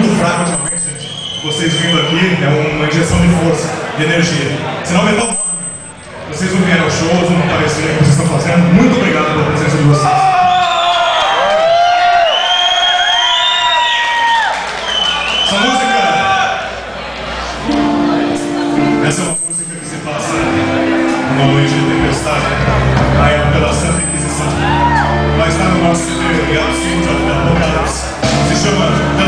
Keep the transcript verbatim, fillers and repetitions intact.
muito fraco ultimamente, gente. Vocês vindo aqui é uma injeção de força, de energia. Senão vai estar. Vocês não vieram ao show, não apareceram o que vocês estão fazendo. Muito obrigado pela presença de vocês. Essa música, essa é uma música que se passa numa noite de tempestade, na época da Santa Inquisição. Vai estar no nosso C D Absintour da Apocalipse. Se chama